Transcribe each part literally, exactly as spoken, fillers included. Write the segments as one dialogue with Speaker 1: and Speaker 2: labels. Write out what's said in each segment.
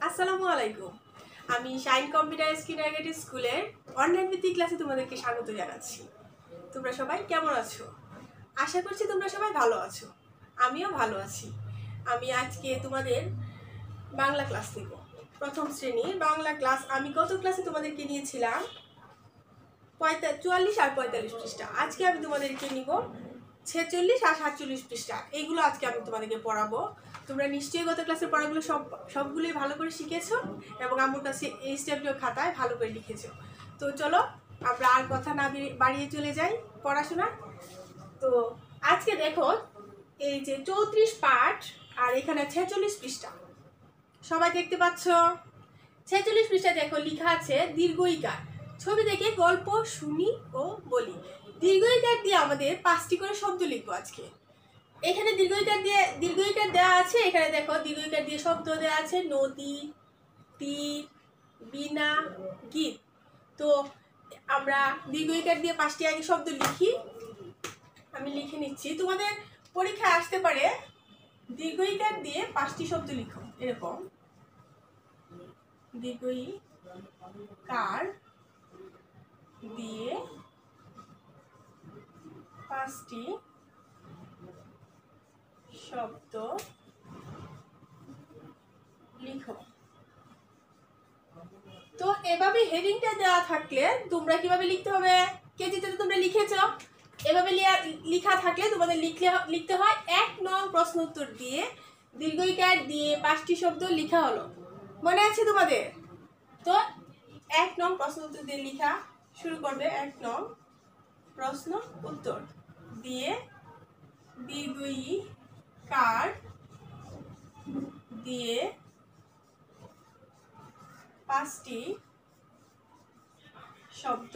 Speaker 1: আসসালামু আলাইকুম। আমি শাইন কম্পিউটার কিন্ডারগার্টেন স্কুলের অনলাইন ভিত্তিক ক্লাসে তোমাদেরকে স্বাগত জানাচ্ছি। তোমরা সবাই কেমন আছো? আশা করছি তোমরা সবাই ভালো আছো। আমিও ভালো আছি। আমি আজকে তোমাদের বাংলা ক্লাস নেব। প্রথম শ্রেণীর বাংলা ক্লাস। আমি গত ক্লাসে তোমাদেরকে নিয়েছিলাম পঁয়তা চুয়াল্লিশ আর পঁয়তাল্লিশ পৃষ্ঠা। আজকে আমি তোমাদেরকে নিব ছেচল্লিশ আর সাতচল্লিশ পৃষ্ঠা। এইগুলো আজকে আমি তোমাদেরকে পড়াবো। তোমরা নিশ্চয়ই গত ক্লাসের পড়াগুলো সব সবগুলোই ভালো করে শিখেছো এবং আমার কাছে এই স্টেপগুলো খাতায় ভালো করে লিখেছো। তো চলো আমরা আর কথা না বাড়িয়ে চলে যাই পড়াশোনা। তো আজকে দেখো এই যে চৌত্রিশ পাঠ আর এখানে ছেচল্লিশ পৃষ্ঠা সবাই দেখতে পাচ্ছ। ছেচল্লিশ পৃষ্ঠা দেখো লেখা আছে দীর্ঘ ইকার। ছবি দেখে গল্প শুনি ও বলি। দীর্ঘ ইকার দিয়ে আমাদের পাঁচটি করে শব্দ লিখবো আজকে। এখানে দীর্ঘ ইকার দিয়ে দীর্ঘ ইকার দেওয়া আছে। এখানে দেখো দীর্ঘ ইকার দিয়ে শব্দ দেওয়া আছে নদী, তীর, বীণা, গীত। তো আমরা দীর্ঘ ইকার দিয়ে পাঁচটি আগে শব্দ লিখি। আমি লিখে নিচ্ছি। তোমাদের পরীক্ষায় আসতে পারে দীর্ঘ ইকার দিয়ে পাঁচটি শব্দ লিখো এরকম। দীর্ঘ ইকার দিয়ে পাঁচটি শব্দ লিখো। তো এভাবে হেডিংটা দেওয়া থাকলে তোমরা কিভাবে লিখতে হবে, কেজিতে তো তোমরা লিখেছ। এভাবে লেখা থাকলে তোমাদের লিখলে লিখতে হয় এক নং প্রশ্ন উত্তর দিয়ে দীর্ঘ ইকার দিয়ে পাঁচটি শব্দ লেখা হলো। মনে আছে তোমাদের? তো এক নং প্রশ্ন উত্তর দিয়ে লেখা শুরু করবে। এক নং প্রশ্ন উত্তর দিয়ে দীর্ঘ ইকার দিয়ে পাঁচটি শব্দ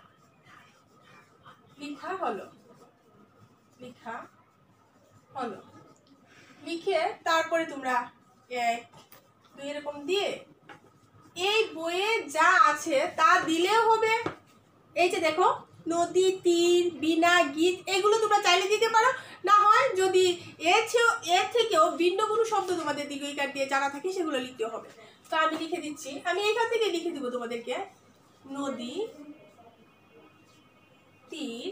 Speaker 1: লেখা হলো লেখা হলো লিখে তারপরে তোমরা এক দুই এরকম দিয়ে এই বইয়ে যা আছে তা দিলেও হবে। এই যে দেখো নদী, তীর, বীণা, গীত এগুলো তোমরা চাইলে দিতে পারো। না হয় যদি এর এর থেকেও ভিন্ন কোনো শব্দ তোমাদের দীর্ঘ ইকার দিয়ে জানা থাকে সেগুলো লিখতে হবে। তো আমি লিখে দিচ্ছি। আমি এখান থেকে লিখে দিব তোমাদেরকে নদী, তীর,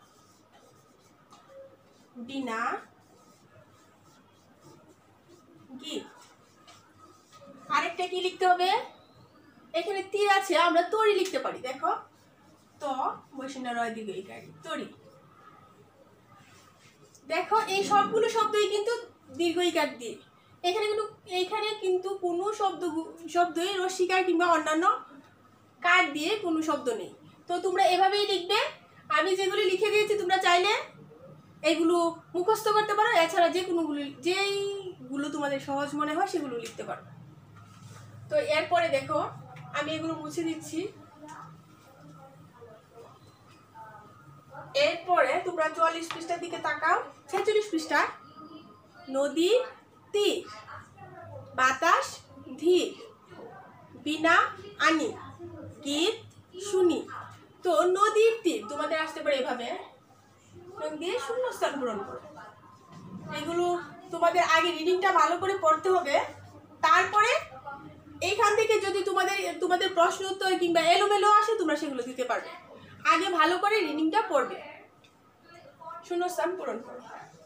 Speaker 1: বীণা, গীত। আরেকটা কি লিখতে হবে? এখানে তীর আছে, আমরা তরি লিখতে পারি। দেখো তো বৈষ্ণব রয় দীর্ঘ ইকারি তরি। দেখো এই সবগুলো শব্দই কিন্তু দীর্ঘ ইকার দিয়ে। এখানে কিন্তু এইখানে কিন্তু কোনো শব্দ শব্দই রস্যিকার কিংবা অন্যান্য কার দিয়ে কোনো শব্দ নেই। তো তোমরা এভাবেই লিখবে। আমি যেগুলো লিখে দিয়েছি তোমরা চাইলে এইগুলো মুখস্থ করতে পারো। এছাড়া যে কোনোগুলো যেইগুলো তোমাদের সহজ মনে হয় সেগুলো লিখতে পারো। তো এরপরে দেখো আমি এগুলো মুছে দিচ্ছি। এরপরে তোমরা চুয়াল্লিশ পৃষ্ঠার দিকে তাকাও। ছেচল্লিশ পৃষ্ঠা নদী, তীর, বাতাস, ধীর, বীণা, আনি, গীত, শুনি। তো নদীর তীর তোমাদের আসতে পারে এভাবে দিয়ে শূন্যস্থান পূরণ করো। এগুলো তোমাদের আগে রিডিংটা ভালো করে পড়তে হবে। তারপরে এইখান থেকে যদি তোমাদের তোমাদের প্রশ্ন উত্তর কিংবা এলোমেলো আসে তোমরা সেগুলো দিতে পারবে। আগে ভালো করে রিডিংটা পড়বে, শূন্যস্থান পূরণ করো।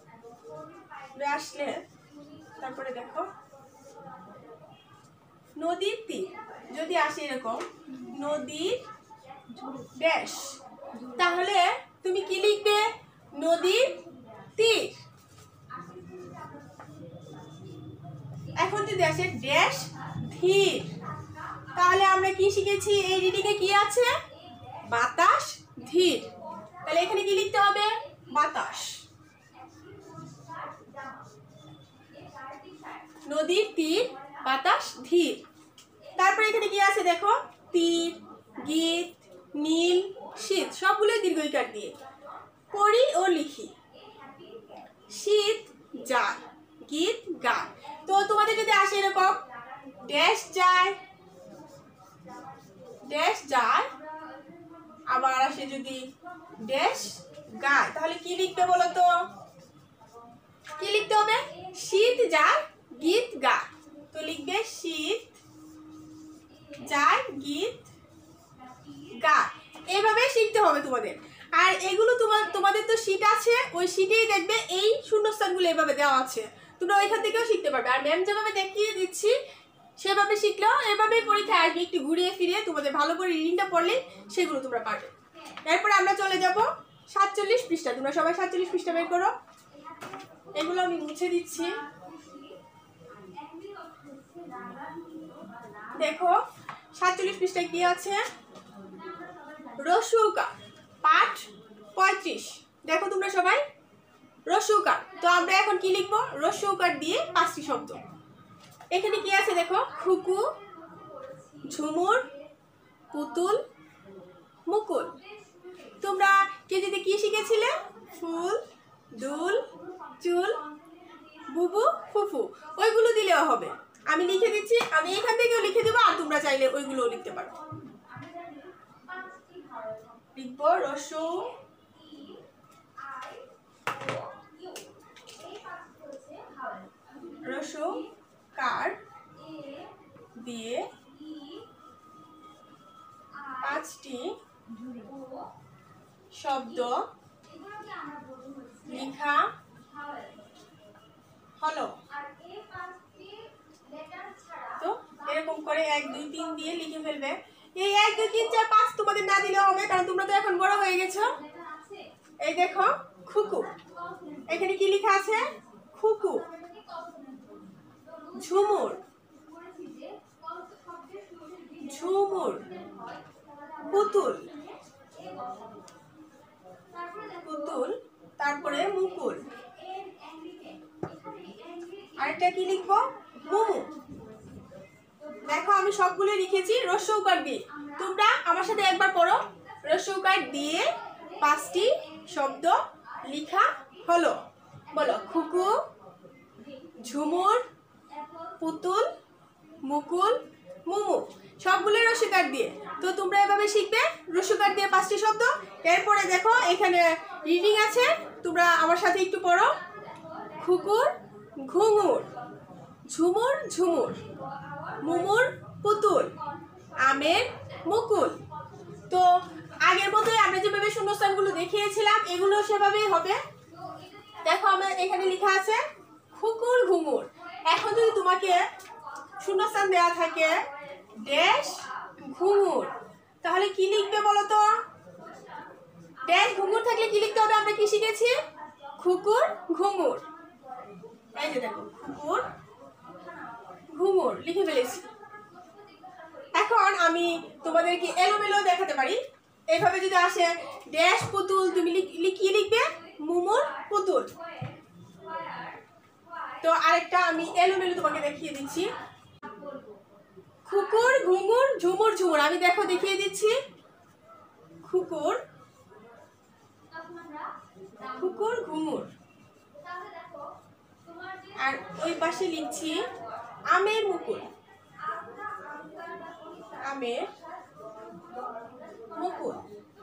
Speaker 1: আসলে তারপরে দেখো নদীর তীর যদি আসে এরকম নদীর ড্যাশ, তাহলে তুমি কি লিখবে? নদীর তীর। এখন যদি আসে ড্যাশ ধীর, তাহলে আমরা কি শিখেছি? এই রিডিং এ কি আছে? বাতাস ধীর। তাহলে এখানে কি লিখতে হবে? বাতাস। নদীর তীর, বাতাস ধীর। তারপরে এখানে কি আছে দেখো তীর, গীত, নীল, শীত সবগুলো দীর্ঘ ইকার দিয়ে পড়ি ও লিখি। শীত যায়, গীত গায়। তো তোমাদের যদি আসে এরকম ড্যাশ যায় ড্যাশ যায় আবার আসে যদি ড্যাশ গায়, তাহলে কি লিখতে বলো তো? কি লিখতে হবে? শীত যায়, গীত গায়। তো লিখবে শীত যায়, গীত, গায়, এইভাবে শিখতে হবে তোমাদের। আর এগুলো তোমার তোমাদের তো শীট আছে, ওই শীটেই দেখবে এই শূন্যস্থানগুলো এভাবে দেওয়া আছে, তোমরা ওইখান থেকেও শিখতে পারবে। আর ম্যাম যেভাবে দেখিয়ে দিচ্ছি সেভাবে শিখলেও এভাবেই পরীক্ষায় আসবে, একটু ঘুরিয়ে ফিরিয়ে তোমাদের ভালো করে রিডিংটা পড়লে সেগুলো তোমরা পারবে। এরপরে আমরা চলে যাব সাতচল্লিশ পৃষ্ঠা। তোমরা সবাই সাতচল্লিশ পৃষ্ঠা বের করো। এগুলো আমি মুছে দিচ্ছি। দেখো সাতচল্লিশ পৃষ্ঠায় কি আছে, রস্যৌকার পাঠ পঁয়ত্রিশ। দেখো তোমরা সবাই রস্যৌকার। তো আমরা এখন কি লিখবো, রস্যৌকার দিয়ে পাঁচটি শব্দ। এখানে কি আছে দেখো, খুকু, ঝুমুর, পুতুল, মুকুল। তোমরা কেজিতে কি শিখেছিলে, ফুল, দুল, চুল, বুবু, ফুফু, ওইগুলো দিলেও হবে। আমি লিখে দিচ্ছি, আমি এখান থেকেও লিখে দেবো, আর তোমরা চাইলে ওইগুলোও লিখতে পারো। লিখবো রস্যৌ রস্যৌকার দিয়ে পাঁচটি শব্দ লেখা হলো। তো এরকম করে এক দুই তিন দিয়ে লিখে ফেলবে। এই এক দুই তিন চার পাঁচ তোমাদের না দিলেও হবে, কারণ তোমরা তো এখন বড় হয়ে গেছো। এই দেখো খুকু, এখানে কি লেখা আছে, খুকু, ঝুমুর, ঝুমুর, পুতুল, পুতুল, তারপরে মুকুল, আরেকটা কি লিখবো, মুমু। দেখো আমি সবগুলো লিখেছি রস্যৌকার দিয়ে। তোমরা আমার সাথে একবার পড়ো, রস্যৌকার দিয়ে পাঁচটি শব্দ লেখা হলো। বলো, খুকু, ঝুমুর, পুতুল, মুকুল, মুমু, সবগুলো রস্যৌকার দিয়ে। তো তোমরা এভাবে শিখবে রস্যৌকার দিয়ে পাঁচটি শব্দ। এরপরে দেখো এখানে রিডিং আছে, তোমরা আমার সাথে একটু পড়ো। খুকুর ঘুঙুর, ঝুমুর ঝুমুর, মুমুর পুতুল, আমের মুকুল। তো আগের মতোই আমরা যেভাবে শূন্যস্থানগুলো দেখিয়েছিলাম এগুলো সেভাবেই হবে। দেখো আমার এখানে লেখা আছে খুকুর ঘুঙুর। এখন যদি তোমাকে শূন্যস্থান দেওয়া থাকে ড্যাশ ঘুঙুর, তাহলে কি লিখবে বলো তো? ড্যাশ ঘুঙুর থাকলে কি লিখতে হবে? আমরা কি শিখেছি? খুকুর ঘুঙুর। এই যে দেখো খুকুর ঘুঙুর লিখে ফেলেছি। এখন আমি তোমাদেরকে এলোমেলো দেখাতে পারি। এইভাবে যদি আসে ড্যাশ পুতুল, তুমি কি লিখবে? মুমুর পুতুল। তো আরেকটা আমি এলোমেলো তোমাকে দেখিয়ে দিচ্ছি। খুকুর ঘুঙুর ঝুমুর ঝুমুর। আমি দেখো দেখিয়ে দিচ্ছি। খুকুর খুকুর ঘুঙুর। আর ওই পাশে লিখছি আমের মুকুল, আমের মুকুল।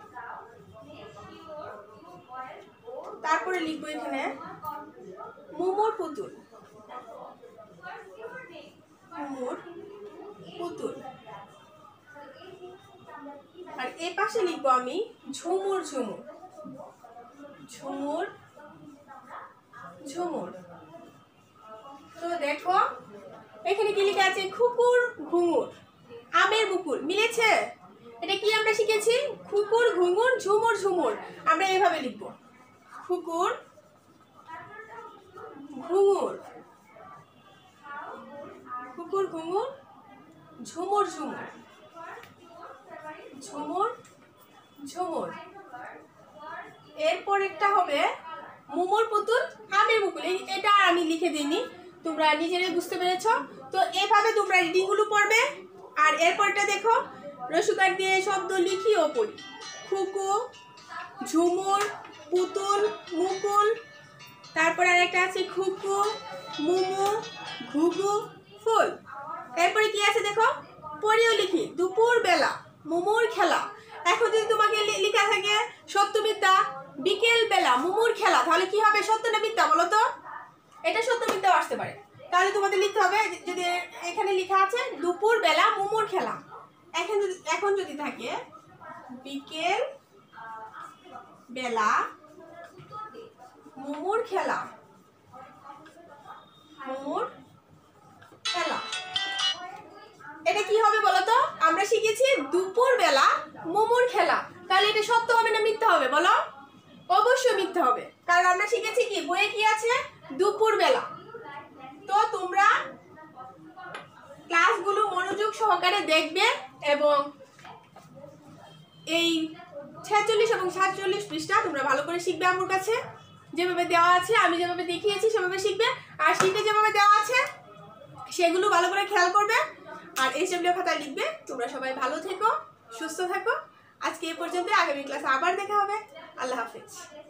Speaker 1: তারপরে লিখবো এখানে মুমুর পুতুল, মুমুর পুতুল। আর এই পাশে লিখবো আমি ঝুমুর ঝুমুর, ঝুমুর ঝুমুর। তো দেখো এখানে কি লেখা আছে? খুকুর ঘুঙুর আমের মুকুল। মিলেছে? এটা কি আমরা শিখেছি? খুকুর ঘুঙুর ঝুমুর ঝুমুর। আমরা এইভাবে লিখবো খুকুর ঘুঙুর, খুকুর ঘুঙুর ঝুমুর ঝুমুর, ঝুমুর ঝুমুর। এরপর একটা হবে মুমুর পুতুল আমের মুকুল। এটা আমি লিখে দিইনি, তোমরা নিজেরাই বুঝতে পেরেছ। তো এভাবে তোমরা রিডিংগুলো পড়বে। আর এরপরটা দেখো রস্যৌকার দিয়ে শব্দ লিখি ও পড়ি। খুকু, ঝুমুর, পুতুল, মুকুল। তারপর আর একটা আছে খুকু, মুমু, ঘুঘু, ফুল। এরপরে কি আছে দেখো? পড়িও লিখি দুপুর বেলা মুমুর খেলা। এখন যদি তোমাকে লেখা থাকে সত্য মিথ্যা, বিকেল বেলা মুমুর খেলা, তাহলে কি হবে? সত্য না মিথ্যা বলো তো? এটা সত্য মিথ্যাও আসতে পারে। তাহলে তোমাদের লিখতে হবে, যদি এখানে লেখা আছে দুপুর বেলা মুমুর খেলা, এখন যদি এখন যদি থাকে বিকেল বেলা মোমোর খেলা, মোমোর খেলা, এটা কি হবে বলো তো? আমরা শিখেছি দুপুর বেলা মোমোর খেলা, তাহলে এটা সত্য হবে না মিথ্যা হবে বলো? অবশ্যই মিথ্যা হবে, কারণ আমরা শিখেছি কি বইয়ে কি আছে দুপুর বেলা। তো তোমরা ক্লাসগুলো মনোযোগ সহকারে দেখবে এবং এই ছেচল্লিশ এবং সাতচল্লিশ পৃষ্ঠা তোমরা ভালো করে শিখবে। আমার কাছে যেভাবে দেওয়া আছে, আমি যেভাবে দেখিয়েছি সেভাবে শিখবে, আর শিখে যেভাবে দেওয়া আছে সেগুলো ভালো করে খেয়াল করবে আর এইচডব্লিউ খাতায় লিখবে। তোমরা সবাই ভালো থেকো, সুস্থ থাকো। আজকে এই পর্যন্ত, আগামী ক্লাসে আবার দেখা হবে। আল্লাহ হাফেজ।